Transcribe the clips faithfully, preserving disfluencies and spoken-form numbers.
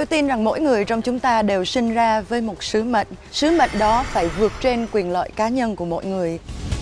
tin rằng mỗi người trong chúng ta đều sinh ra với một sứ mệnh. Sứ mệnh đó phải vượt trên quyền lợi cá nhân của mỗi người.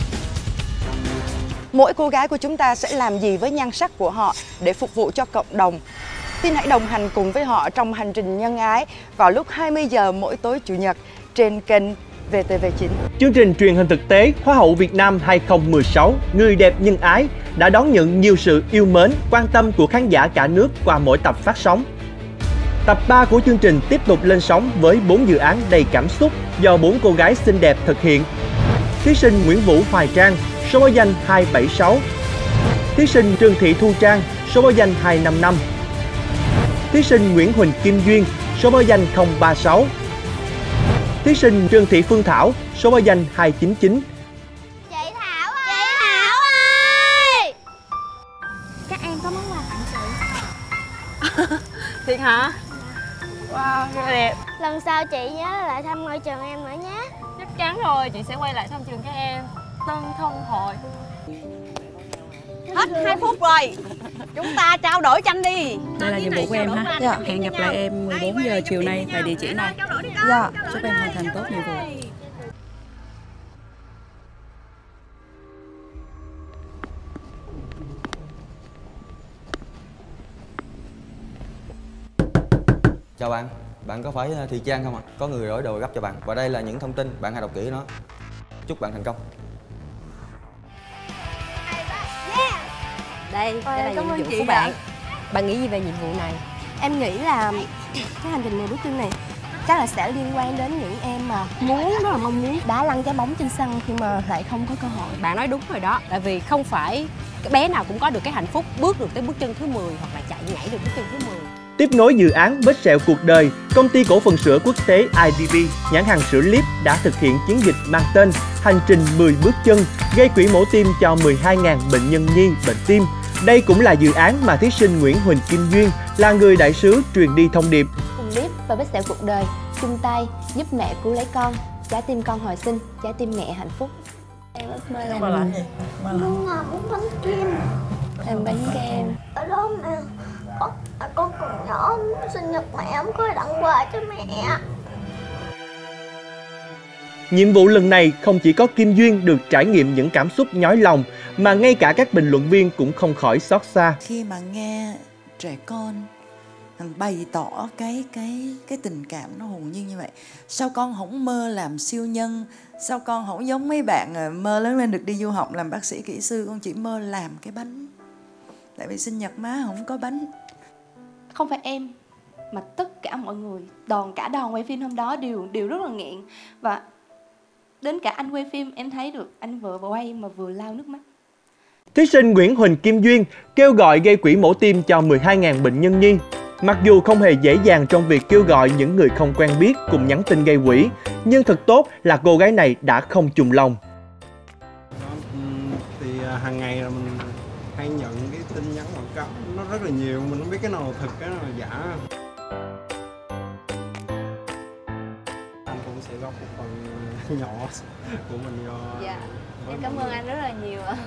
Mỗi cô gái của chúng ta sẽ làm gì với nhan sắc của họ để phục vụ cho cộng đồng. Xin hãy đồng hành cùng với họ trong hành trình nhân ái vào lúc hai mươi giờ mỗi tối Chủ nhật trên kênh vê tê vê chín. Chương trình truyền hình thực tế Hoa hậu Việt Nam hai không một sáu Người đẹp nhân ái đã đón nhận nhiều sự yêu mến, quan tâm của khán giả cả nước qua mỗi tập phát sóng. Tập ba của chương trình tiếp tục lên sóng với bốn dự án đầy cảm xúc do bốn cô gái xinh đẹp thực hiện. Thí sinh Nguyễn Vũ Hoài Trang, số báo danh hai bảy sáu. Thí sinh Trương Thị Thu Trang, số báo danh hai năm năm. Thí sinh Nguyễn Huỳnh Kim Duyên, số báo danh không ba sáu. Thí sinh Trương Thị Phương Thảo, số báo danh hai chín chín. Chị Thảo ơi! Chị Thảo ơi! Các em có món quà tặng chị. Thiệt hả? Wow, rất là đẹp. Lần sau chị nhớ lại thăm ngôi trường em nữa nhé. Chắc chắn rồi, chị sẽ quay lại thăm trường các em. Tân không hồi. Hết hai phút rồi. Chúng ta trao đổi tranh đi. Đây là nhiệm vụ của em ha. Dạ. Hẹn gặp lại em mười bốn giờ chiều nay tại địa chỉ này. Dạ. Chúc em hoàn thành tốt nhiệm vụ. Chào bạn, bạn có phải Thị Trang không ạ? À? Có người đổi đồ gấp cho bạn. Và đây là những thông tin, bạn hãy đọc kỹ nó. Chúc bạn thành công. Đây, đây là nhiệm vụ của bạn. Bạn nghĩ gì về nhiệm vụ này? Em nghĩ là cái hành trình này, bước chân này chắc là sẽ liên quan đến những em mà muốn, rất là mong muốn đá lăn trái bóng trên sân nhưng mà lại không có cơ hội. Bạn nói đúng rồi đó, tại vì không phải cái bé nào cũng có được cái hạnh phúc bước được tới bước chân thứ mười hoặc là chạy nhảy được bước chân thứ mười. Tiếp nối dự án Vết sẹo cuộc đời, công ty cổ phần sữa quốc tế i đê bê, nhãn hàng sữa Lip đã thực hiện chiến dịch mang tên Hành trình mười bước chân, gây quỹ mổ tim cho mười hai nghìn bệnh nhân nhi bệnh tim. Đây cũng là dự án mà thí sinh Nguyễn Huỳnh Kim Duyên là người đại sứ truyền đi thông điệp. Cùng Lip và Vết sẹo cuộc đời chung tay giúp mẹ cứu lấy con, trái tim con hồi sinh, trái tim mẹ hạnh phúc. Em ước mơ là Muốn ngồi muốn bánh kem. làm bánh kem. Ở đó mà con, con còn nhỏ, sinh nhật mẹ không có tặng quà cho mẹ. Nhiệm vụ lần này không chỉ có Kim Duyên được trải nghiệm những cảm xúc nhói lòng, mà ngay cả các bình luận viên cũng không khỏi xót xa. Khi mà nghe trẻ con bày tỏ cái cái cái tình cảm nó hồn nhiên như vậy, sao con không mơ làm siêu nhân, sao con không giống mấy bạn mơ lớn lên được đi du học làm bác sĩ kỹ sư, con chỉ mơ làm cái bánh, tại vì sinh nhật má không có bánh. Không phải em mà tất cả mọi người, đoàn cả đoàn quay phim hôm đó đều đều rất là nghẹn, và đến cả anh quay phim em thấy được anh vừa quay mà vừa lau nước mắt. Thí sinh Nguyễn Huỳnh Kim Duyên kêu gọi gây quỹ mổ tim cho mười hai nghìn bệnh nhân nhi. Mặc dù không hề dễ dàng trong việc kêu gọi những người không quen biết cùng nhắn tin gây quỹ, nhưng thật tốt là cô gái này đã không chùn lòng. Thì hàng ngày là mình hay nhận cái tin nhắn quảng cáo nó rất là nhiều, mình không biết cái nào là thật, cái nào là giả. Anh cũng sẽ góp một phần nhỏ của mình cho. Dạ, em cảm ơn anh rất là nhiều ạ.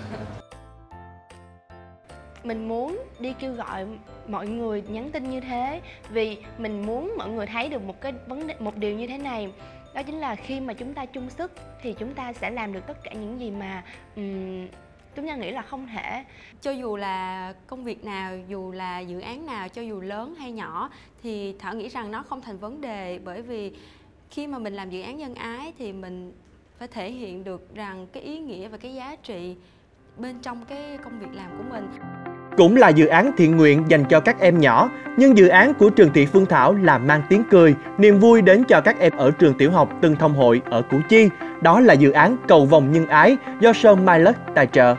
Mình muốn đi kêu gọi mọi người nhắn tin như thế vì mình muốn mọi người thấy được một cái vấn đề, một điều như thế này, đó chính là khi mà chúng ta chung sức thì chúng ta sẽ làm được tất cả những gì mà um, chúng ta nghĩ là không thể. Cho dù là công việc nào, dù là dự án nào, cho dù lớn hay nhỏ thì Thảo nghĩ rằng nó không thành vấn đề, bởi vì khi mà mình làm dự án nhân ái thì mình phải thể hiện được rằng cái ý nghĩa và cái giá trị bên trong cái công việc làm của mình. Cũng là dự án thiện nguyện dành cho các em nhỏ, nhưng dự án của Trần Thị Phương Thảo là mang tiếng cười, niềm vui đến cho các em ở trường tiểu học Tân Thông Hội ở Củ Chi. Đó là dự án Cầu vồng nhân ái do Sơn Mai Lất tài trợ.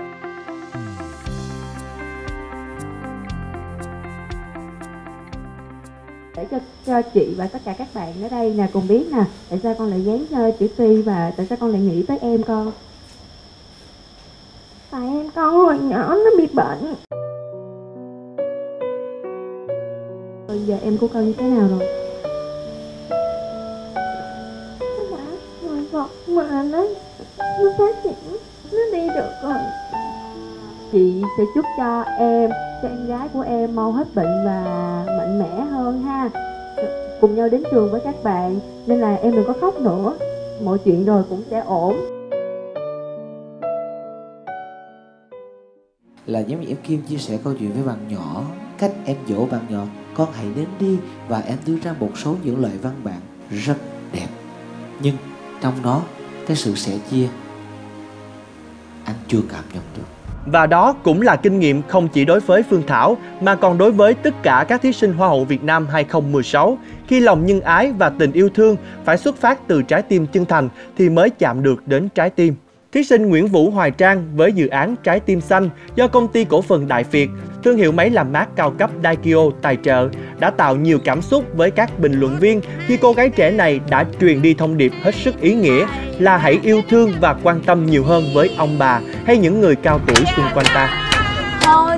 Để cho, cho chị và tất cả các bạn ở đây nè cùng biết nè, tại sao con lại dán uh, chữ Ti và tại sao con lại nghĩ tới em con? Tại em con hồi nhỏ nó bị bệnh. Bây giờ em của con như thế nào rồi? Nó đã ngồi vật mà nó, nó phát triển, nó đi được rồi. Chị sẽ chúc cho em, cho em gái của em mau hết bệnh và mạnh mẽ hơn ha. cùng nhau đến trường với các bạn, nên là em đừng có khóc nữa, mọi chuyện rồi cũng sẽ ổn. Là giống như em Kim chia sẻ câu chuyện với bạn nhỏ, cách em dỗ bạn nhỏ, con hãy đến đi, và em đưa ra một số những lời văn bản rất đẹp, nhưng trong đó cái sự sẻ chia anh chưa cảm nhận được. Và đó cũng là kinh nghiệm không chỉ đối với Phương Thảo mà còn đối với tất cả các thí sinh Hoa hậu Việt Nam hai không một sáu. Khi lòng nhân ái và tình yêu thương phải xuất phát từ trái tim chân thành thì mới chạm được đến trái tim. Thí sinh Nguyễn Vũ Hoài Trang với dự án Trái tim xanh do công ty cổ phần Đại Việt, thương hiệu máy làm mát cao cấp Daikyo tài trợ đã tạo nhiều cảm xúc với các bình luận viên khi cô gái trẻ này đã truyền đi thông điệp hết sức ý nghĩa là hãy yêu thương và quan tâm nhiều hơn với ông bà hay những người cao tuổi xung quanh ta. Thôi.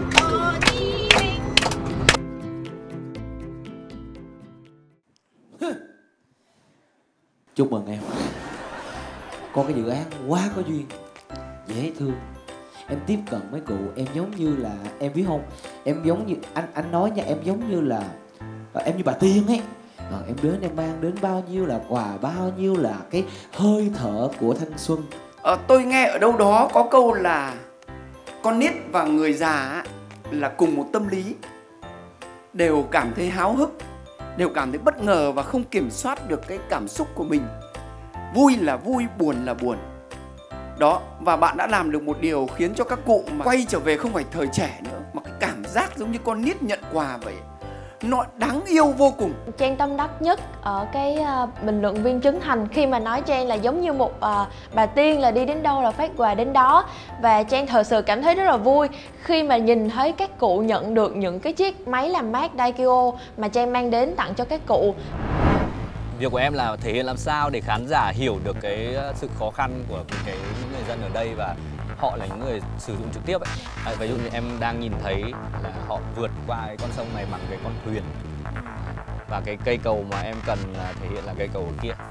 Chúc mừng em. Có cái dự án quá có duyên, dễ thương. Em tiếp cận mấy cụ, em giống như là, em biết không, em giống như, anh anh nói nha, em giống như là, em như bà Tiên ấy. à, Em đến em mang đến bao nhiêu là quà, bao nhiêu là cái hơi thở của thanh xuân. à, Tôi nghe ở đâu đó có câu là con nít và người già là cùng một tâm lý, đều cảm thấy háo hức, đều cảm thấy bất ngờ và không kiểm soát được cái cảm xúc của mình. Vui là vui, buồn là buồn. Đó, và bạn đã làm được một điều khiến cho các cụ mà quay trở về không phải thời trẻ nữa, mà cái cảm giác giống như con nít nhận quà vậy. Nó đáng yêu vô cùng. Trang tâm đắc nhất ở cái uh, bình luận viên Trấn Thành khi mà nói Trang là giống như một uh, bà tiên, là đi đến đâu là phát quà đến đó. Và Trang thật sự cảm thấy rất là vui khi mà nhìn thấy các cụ nhận được những cái chiếc máy làm mát Daikyo mà Trang mang đến tặng cho các cụ. Việc của em là thể hiện làm sao để khán giả hiểu được cái sự khó khăn của cái những người dân ở đây, và họ là những người sử dụng trực tiếp ấy. À, ví dụ như em đang nhìn thấy là họ vượt qua cái con sông này bằng cái con thuyền, và cái cây cầu mà em cần là thể hiện là cây cầu ở kia.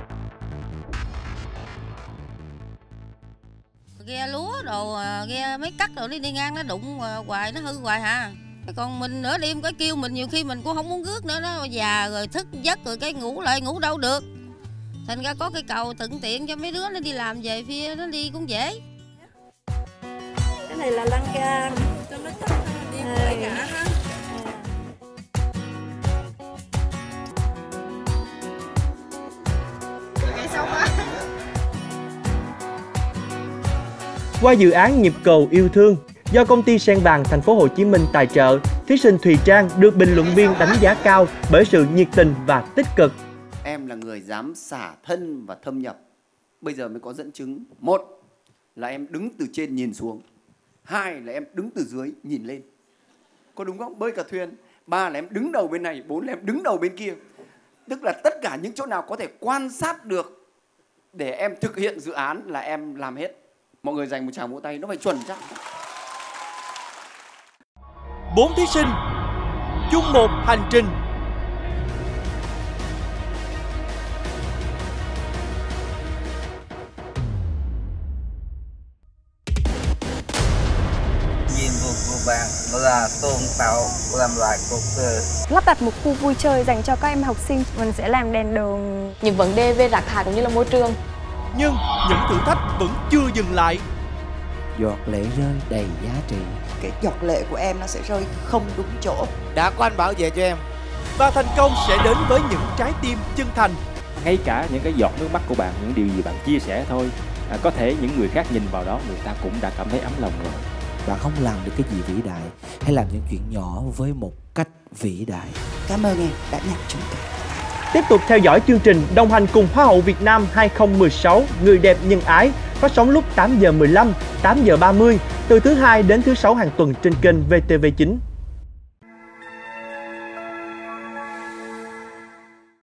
Ghe lúa đồ, ghe mấy cắt rồi đi đi ngang nó đụng hoài, nó hư hoài hả? Còn mình nửa đêm cái kêu mình nhiều khi mình cũng không muốn rước nữa, nó già rồi thức giấc rồi cái ngủ lại ngủ đâu được. Thành ra có cái cầu thuận tiện cho mấy đứa nó đi làm về phía nó đi cũng dễ. Cái này là lan can cho nó chắc đi lại cả ha. Qua dự án Nhịp cầu yêu thương do công ty Sen Vàng Thành phố Hồ Chí Minh tài trợ, thí sinh Thùy Trang được bình luận viên đánh giá cao bởi sự nhiệt tình và tích cực. Em là người dám xả thân và thâm nhập. Bây giờ mới có dẫn chứng. Một là em đứng từ trên nhìn xuống. Hai là em đứng từ dưới nhìn lên. Có đúng không? Bơi cả thuyền. Ba là em đứng đầu bên này. Bốn là em đứng đầu bên kia. Tức là tất cả những chỗ nào có thể quan sát được để em thực hiện dự án là em làm hết. Mọi người dành một tràng vỗ tay, nó phải chuẩn chắc. Bốn thí sinh chung một hành trình. Nhiệm vụ của bạn là tôn tạo làm lại cuộc đời. Lắp đặt một khu vui chơi dành cho các em học sinh. Mình sẽ làm đèn đường. Những vấn đề về rác thải cũng như là môi trường. Nhưng những thử thách vẫn chưa dừng lại. Giọt lệ rơi đầy giá trị. Cái giọt lệ của em nó sẽ rơi không đúng chỗ. Đã có anh bảo vệ cho em. Và thành công sẽ đến với những trái tim chân thành. Ngay cả những cái giọt nước mắt của bạn, những điều gì bạn chia sẻ thôi, à, có thể những người khác nhìn vào đó người ta cũng đã cảm thấy ấm lòng rồi. Bạn không làm được cái gì vĩ đại, hay làm những chuyện nhỏ với một cách vĩ đại. Cảm ơn em đã nhắc chúng ta. Tiếp tục theo dõi chương trình đồng hành cùng Hoa hậu Việt Nam hai không một sáu Người đẹp nhân ái, phát sóng lúc tám giờ mười lăm, tám giờ ba mươi từ thứ hai đến thứ sáu hàng tuần trên kênh vê tê vê chín.